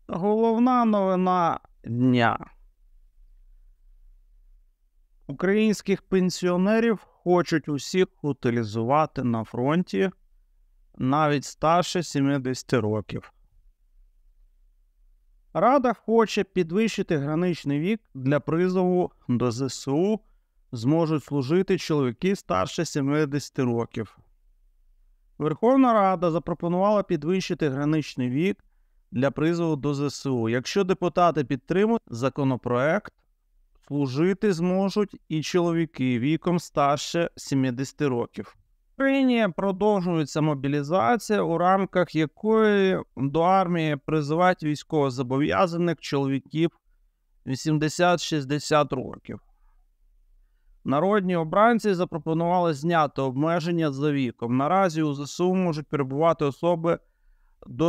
Головна новина дня. Українських пенсіонерів хочуть усіх утилізувати на фронті навіть старше 70 років. Рада хоче підвищити граничний вік для призову до ЗСУ, зможуть служити чоловіки старше 70 років. Верховна Рада запропонувала підвищити граничний вік для призову до ЗСУ. Якщо депутати підтримують законопроект, служити зможуть і чоловіки віком старше 70 років. В Україні продовжується мобілізація, у рамках якої до армії призивають військовозобов'язаних чоловіків 80-60 років. Народні обранці запропонували зняти обмеження за віком. Наразі у ЗСУ можуть перебувати особи до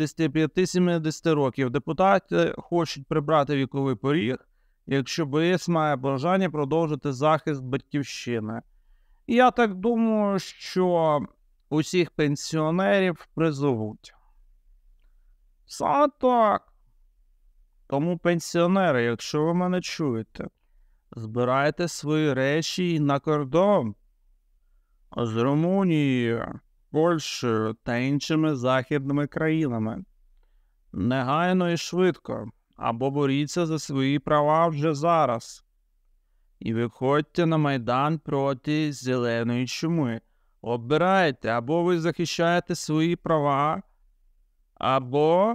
65-70 років. Депутати хочуть прибрати віковий поріг, якщо БС має бажання продовжити захист батьківщини. І я так думаю, що усіх пенсіонерів призовуть. Саме так. Тому, пенсіонери, якщо ви мене чуєте, збирайте свої речі на кордон з Румунією, Польщею та іншими західними країнами. Негайно і швидко. Або боріться за свої права вже зараз. І виходьте на Майдан проти зеленої чуми. Обирайте, або ви захищаєте свої права, або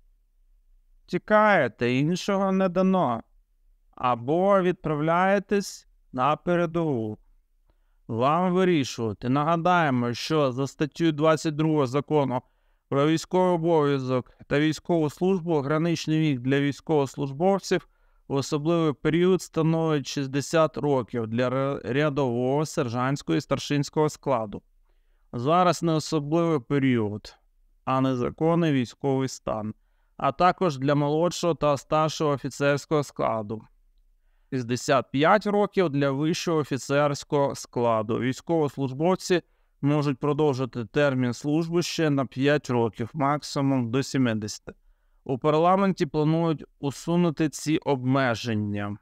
тікаєте, іншого не дано. Або відправляєтесь на передову. Вам вирішувати. Нагадаємо, що за статтею 22 закону про військовий обов'язок та військову службу граничний вік для військовослужбовців в особливий період становить 60 років для рядового, сержантського і старшинського складу. Зараз не особливий період, а незаконний військовий стан, а також для молодшого та старшого офіцерського складу. 65 років для вищого офіцерського складу. Військовослужбовці можуть продовжити термін служби ще на 5 років, максимум до 70. У парламенті планують усунути ці обмеження.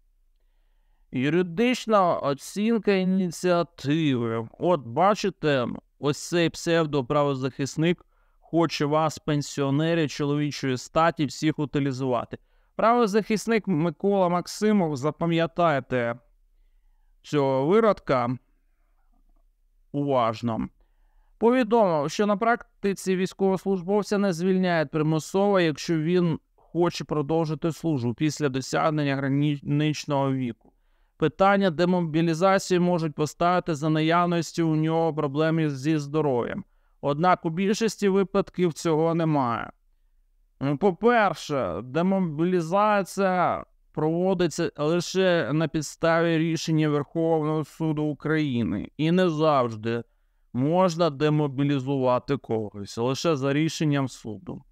Юридична оцінка ініціативи. От бачите, ось цей псевдоправозахисник хоче вас, пенсіонерів чоловічої статі, всіх утилізувати. Правозахисник Микола Максимов, запам'ятайте цього виродка уважно, повідомив, що на практиці військовослужбовця не звільняють примусово, якщо він хоче продовжити службу після досягнення граничного віку. Питання демобілізації можуть поставити за наявності у нього проблеми зі здоров'ям. Однак у більшості випадків цього немає. По-перше, демобілізація проводиться лише на підставі рішення Верховного суду України. І не завжди можна демобілізувати когось, лише за рішенням суду.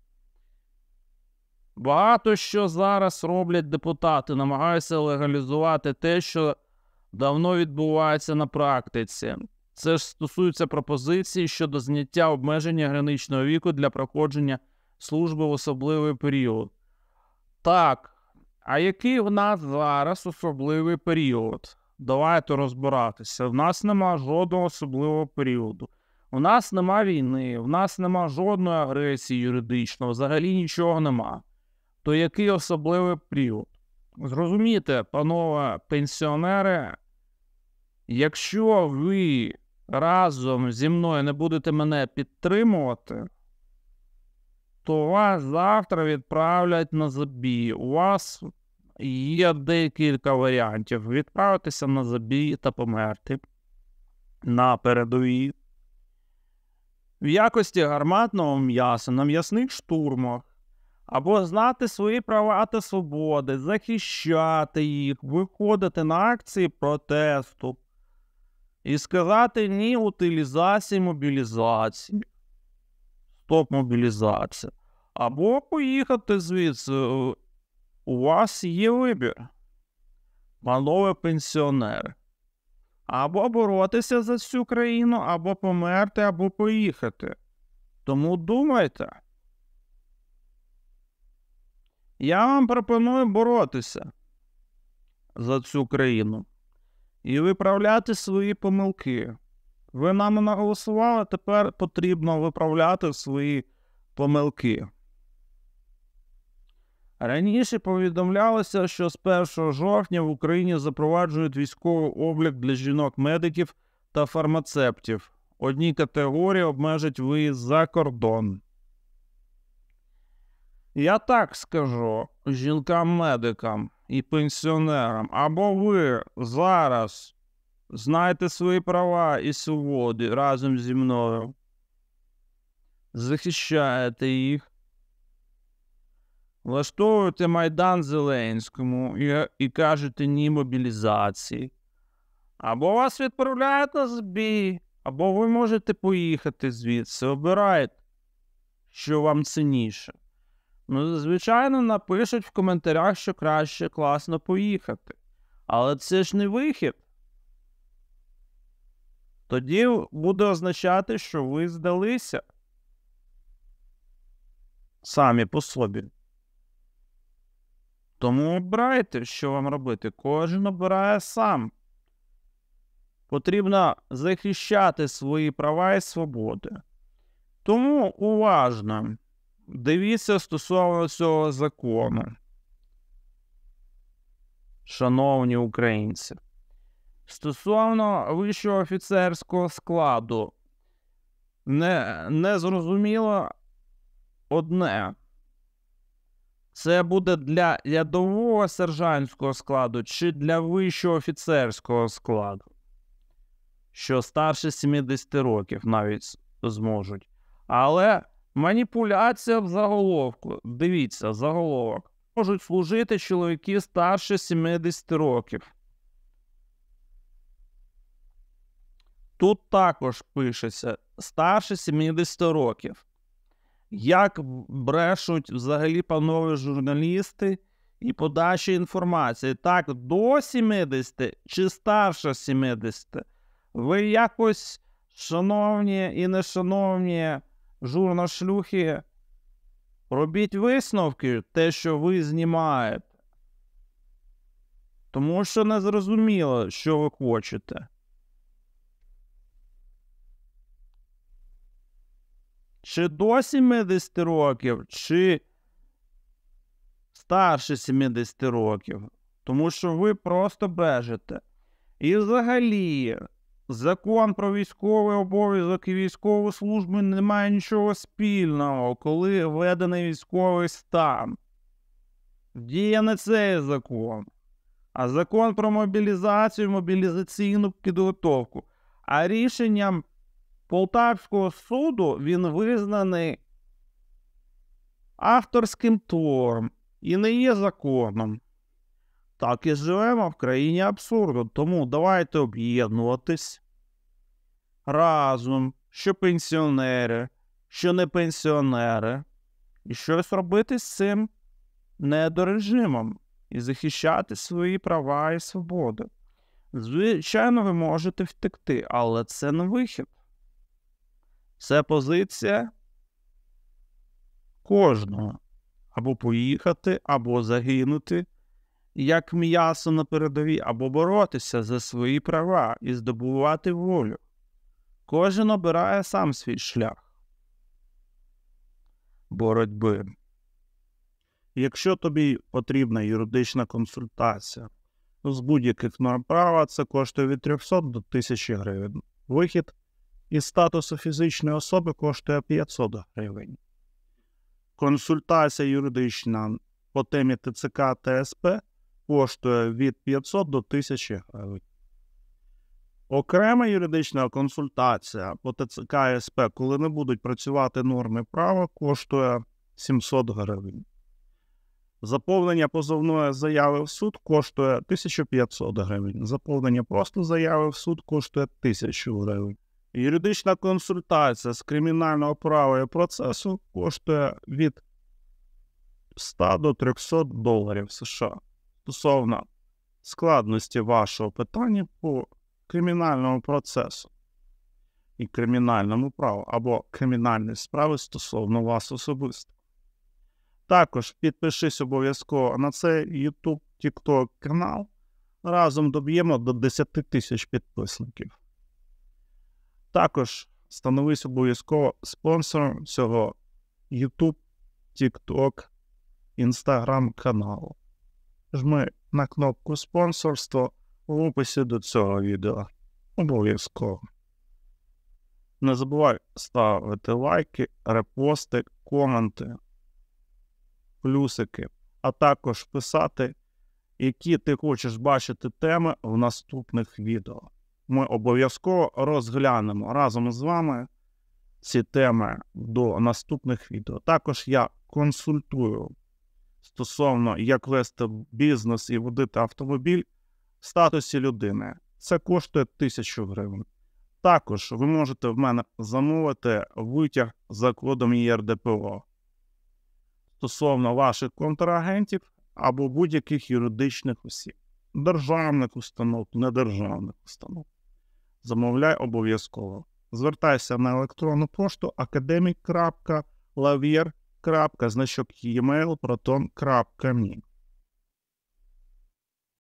Багато що зараз роблять депутати, намагаються легалізувати те, що давно відбувається на практиці. Це ж стосується пропозиції щодо зняття обмеження граничного віку для проходження служби в особливий період. Так, а який в нас зараз особливий період? Давайте розбиратися. В нас нема жодного особливого періоду. У нас нема війни, в нас нема жодної агресії юридичної, взагалі нічого нема. То який особливий період? Зрозумійте, панове пенсіонери, якщо ви разом зі мною не будете мене підтримувати, то вас завтра відправлять на забій. У вас є декілька варіантів. Відправитися на забій та померти на передовій. В якості гарматного м'яса на м'ясних штурмах. Або знати свої права та свободи, захищати їх, виходити на акції протесту і сказати ні утилізації, мобілізації. Стоп мобілізація. Або поїхати звідси. У вас є вибір, панове пенсіонери. Або боротися за цю країну, або померти, або поїхати. Тому думайте. Я вам пропоную боротися за цю країну і виправляти свої помилки. Ви нам наголосували, тепер потрібно виправляти свої помилки. Раніше повідомлялося, що з 1 жовтня в Україні запроваджують військовий облік для жінок-медиків та фармацевтів. Одні категорії обмежать виїзд за кордон. Я так скажу жінкам-медикам і пенсіонерам, або ви зараз знаєте свої права і свободи разом зі мною, захищаєте їх, влаштовуєте Майдан Зеленському і кажете ні мобілізації, або вас відправляють на збій, або ви можете поїхати звідси, обирайте, що вам цінніше. Ну, звичайно, напишуть в коментарях, що краще класно поїхати. Але це ж не вихід. Тоді буде означати, що ви здалися самі по собі. Тому обирайте, що вам робити. Кожен обирає сам. Потрібно захищати свої права і свободи. Тому уважно дивіться стосовно цього закону, шановні українці. Стосовно вищого офіцерського складу, не зрозуміло одне. Це буде для рядового сержантського складу чи для вищого офіцерського складу, що старше 70 років навіть зможуть. Але маніпуляція в заголовку. Дивіться, заголовок. Можуть служити чоловіки старше 70 років. Тут також пишеться старше 70 років. Як брешуть взагалі панове журналісти і подача інформації. Так, до 70 чи старше 70? Ви якось, шановні і нешановні журношлюхи, робіть висновки, те, що ви знімаєте. Тому що не зрозуміло, що ви хочете. Чи до 70 років, чи старше 70 років. Тому що ви просто брешете. І взагалі, закон про військовий обов'язок і військову службу не має нічого спільного, коли введений військовий стан. Діє не цей закон, а закон про мобілізацію, мобілізаційну підготовку. А рішенням Полтавського суду він визнаний авторським твором і не є законом. Так і живемо в країні абсурду. Тому давайте об'єднуватись разом, що пенсіонери, що не пенсіонери, і щось робити з цим недорежимом і захищати свої права і свободи. Звичайно, ви можете втекти, але це не вихід. Це позиція кожного. Або поїхати, або загинути, як м'ясо на передовій, або боротися за свої права і здобувати волю. Кожен обирає сам свій шлях боротьби. Якщо тобі потрібна юридична консультація з будь-яких норм права, це коштує від 300 до 1000 гривень. Вихід із статусу фізичної особи коштує 500 гривень. Консультація юридична по темі ТЦК та СП коштує від 500 до 1000 гривень. Окрема юридична консультація по ТЦК і СП, коли не будуть працювати норми права, коштує 700 гривень. Заповнення позовної заяви в суд коштує 1500 гривень. Заповнення просто заяви в суд коштує 1000 гривень. Юридична консультація з кримінального права і процесу коштує від 100 до 300 доларів США. Стосовно складності вашого питання по кримінальному процесу і кримінальному праву або кримінальної справи стосовно вас особисто. Також підпишись обов'язково на цей YouTube, TikTok канал. Разом доб'ємо до 10 тисяч підписників. Також становись обов'язково спонсором цього YouTube, TikTok, Instagram каналу. Жми на кнопку спонсорство в описі до цього відео. Обов'язково. Не забувай ставити лайки, репости, коменти, плюсики, а також писати, які ти хочеш бачити теми в наступних відео. Ми обов'язково розглянемо разом з вами ці теми до наступних відео. Також я консультую стосовно, як вести бізнес і водити автомобіль в статусі людини. Це коштує 1000 гривень. Також ви можете в мене замовити витяг за кодом ЄРДПО стосовно ваших контрагентів або будь-яких юридичних осіб, державних установ, недержавних установ. Замовляй обов'язково. Звертайся на електронну пошту academic.lavier.значок email proton.me.